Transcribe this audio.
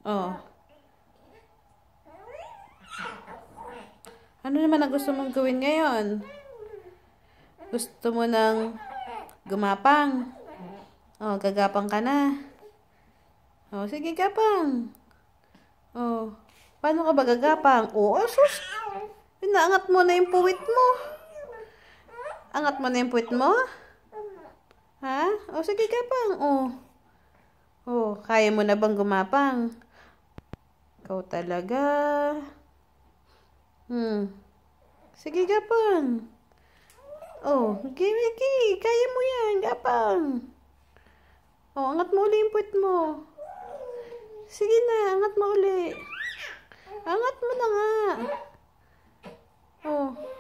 Oh. Ano naman ang gusto mong gawin ngayon? Gusto mo nang gumapang? Oh, gagapang ka na. Oh, sige, gapang. Oh, paano ka ba gagapang? Oh, asus! Inaangat mo na yung puwit mo. Angat mo na yung puwit mo? Ha? Oh, sige, gapang. Oh. Oh, kaya mo na bang gumapang? Ikaw talaga. Sige, gapang. Oh, Gigi, kaya mo yan, gapang. Oh, angat mo uli yung puwit mo. Sige na, angat mo uli. Angat mo na nga. Oh.